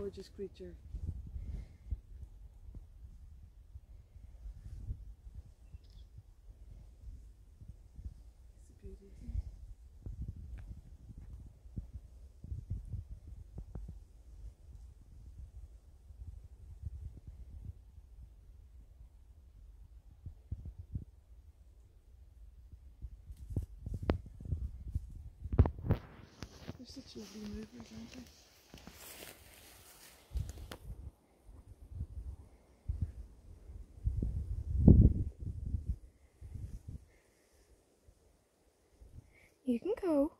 gorgeous creature. It's a beauty, isn't it? They're such lovely movers, aren't they? You can go.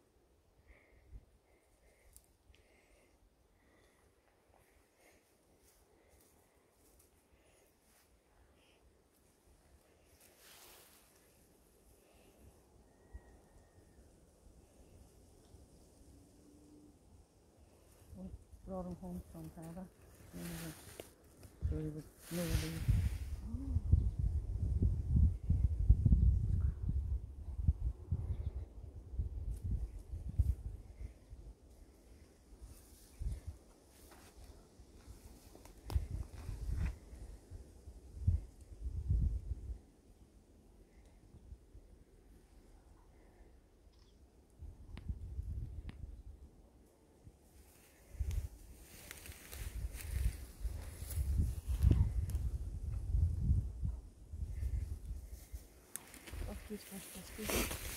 Brought him home from Canada. So he was nobody. Off to his first rescue.